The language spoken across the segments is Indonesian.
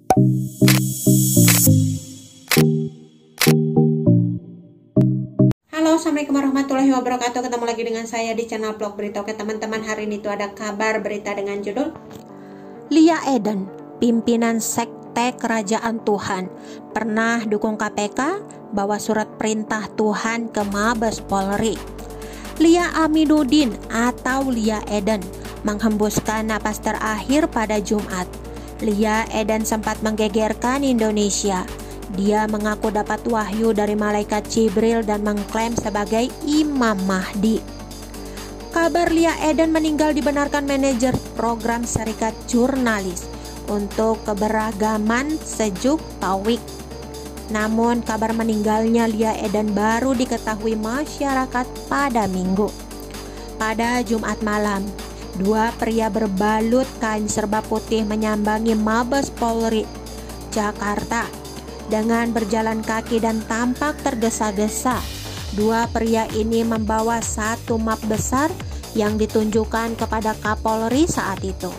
Halo, assalamualaikum warahmatullahi wabarakatuh. Ketemu lagi dengan saya di channel vlog berita. Oke teman-teman, hari ini tuh ada kabar berita dengan judul Lia Eden, pimpinan sekte kerajaan Tuhan, pernah dukung KPK, bawa surat perintah Tuhan ke Mabes Polri. Lia Aminuddin atau Lia Eden menghembuskan napas terakhir pada Jumat. Lia Eden sempat menggegerkan Indonesia. Dia mengaku dapat wahyu dari malaikat Jibril dan mengklaim sebagai Imam Mahdi. Kabar Lia Eden meninggal dibenarkan manajer program Serikat Jurnalis untuk Keberagaman Sejuk Taufiq. Namun kabar meninggalnya Lia Eden baru diketahui masyarakat pada Minggu. Pada Jumat malam, dua pria berbalut kain serba putih menyambangi Mabes Polri, Jakarta. Dengan berjalan kaki dan tampak tergesa-gesa, dua pria ini membawa satu map besar yang ditunjukkan kepada Kapolri saat itu.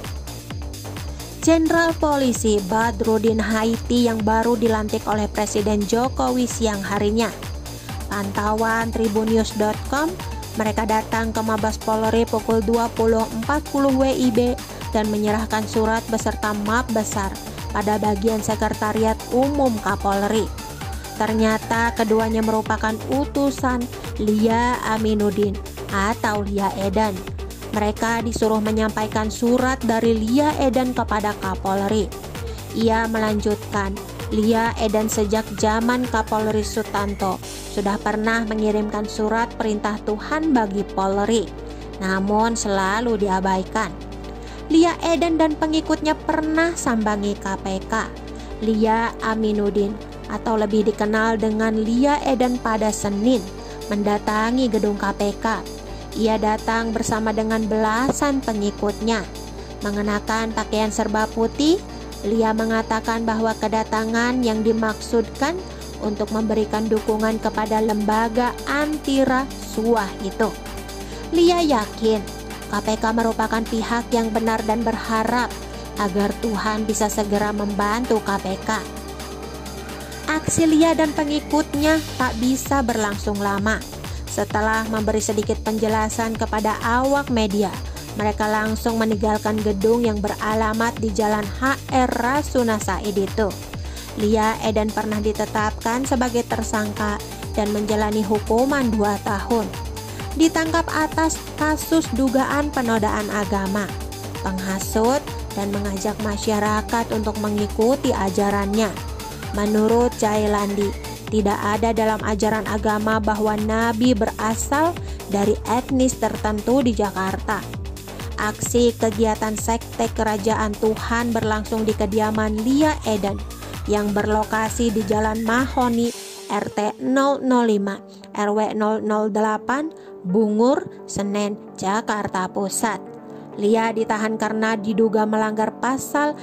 Jenderal Polisi Badrudin Haiti yang baru dilantik oleh Presiden Jokowi siang harinya. Pantauan tribunnews.com, mereka datang ke Mabes Polri pukul 20.40 WIB dan menyerahkan surat beserta map besar pada bagian sekretariat umum Kapolri. Ternyata keduanya merupakan utusan Lia Aminuddin atau Lia Eden. Mereka disuruh menyampaikan surat dari Lia Eden kepada Kapolri. Ia melanjutkan, Lia Eden sejak zaman Kapolri Sutanto sudah pernah mengirimkan surat perintah Tuhan bagi Polri, namun selalu diabaikan. Lia Eden dan pengikutnya pernah sambangi KPK. Lia Aminuddin atau lebih dikenal dengan Lia Eden pada Senin mendatangi gedung KPK. Ia datang bersama dengan belasan pengikutnya. Mengenakan pakaian serba putih, Lia mengatakan bahwa kedatangan yang dimaksudkan untuk memberikan dukungan kepada lembaga anti rasuah itu. Lia yakin KPK merupakan pihak yang benar dan berharap agar Tuhan bisa segera membantu KPK. Aksi Lia dan pengikutnya tak bisa berlangsung lama. Setelah memberi sedikit penjelasan kepada awak media, mereka langsung meninggalkan gedung yang beralamat di Jalan HR Rasuna Said itu. Lia Eden pernah ditetapkan sebagai tersangka dan menjalani hukuman 2 tahun. Ditangkap atas kasus dugaan penodaan agama, penghasut, dan mengajak masyarakat untuk mengikuti ajarannya. Menurut Jailandi, tidak ada dalam ajaran agama bahwa Nabi berasal dari etnis tertentu di Jakarta. Aksi kegiatan sekte kerajaan Tuhan berlangsung di kediaman Lia Eden yang berlokasi di Jalan Mahoni RT 005 RW 008 Bungur, Senen, Jakarta Pusat. Lia ditahan karena diduga melanggar pasal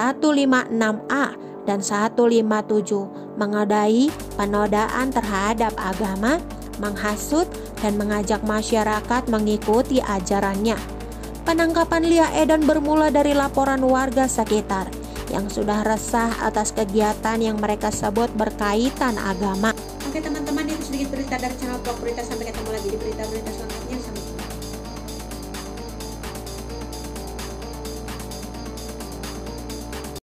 156A dan 157 mengodai penodaan terhadap agama, menghasut, dan mengajak masyarakat mengikuti ajarannya. Penangkapan Lia Eden bermula dari laporan warga sekitar yang sudah resah atas kegiatan yang mereka sebut berkaitan agama. Oke teman-teman, itu sedikit berita dari channel vlog berita. Sampai ketemu lagi di berita-berita selanjutnya.